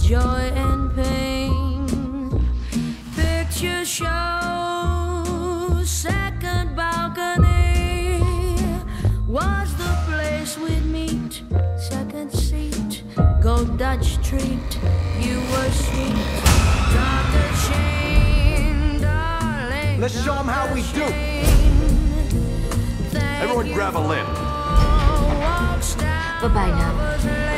joy and pain. Picture show, second balcony was the place we'd meet. Second seat, go Dutch treat. You were sweet, Dr. Shane, darling. Let's show 'em how we do. Everyone grab a limb. Bye-bye now.